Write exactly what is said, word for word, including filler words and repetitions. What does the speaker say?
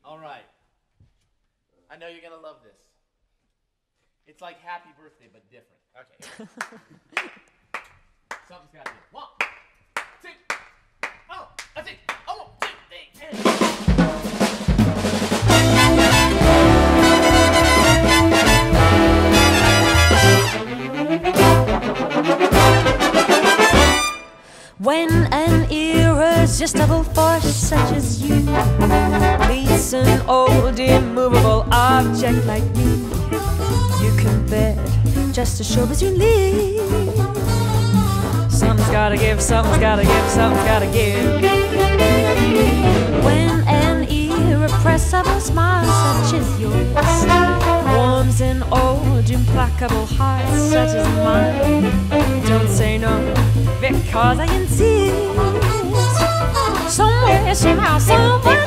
All right. I know you're gonna love this. It's like Happy Birthday, but different. Okay. Something's gotta do. One, two, oh, that's it. Oh, one, two, three, and... When an irresistible force such as you leads an old immovable object like me, you can bet just as sure as you live, something's gotta give, something's gotta give, something's gotta give. When an irrepressible smile such as yours warms an old implacable heart such as mine, don't say no, because I insist. Somewhere, somehow, somewhere